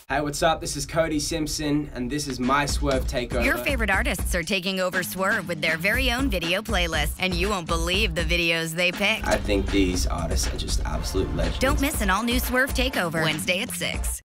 Hey, what's up? This is Cody Simpson, and this is my SWRV Takeover. Your favorite artists are taking over SWRV with their very own video playlist, and you won't believe the videos they picked. I think these artists are just absolute legends. Don't miss an all-new SWRV Takeover, Wednesday at 6.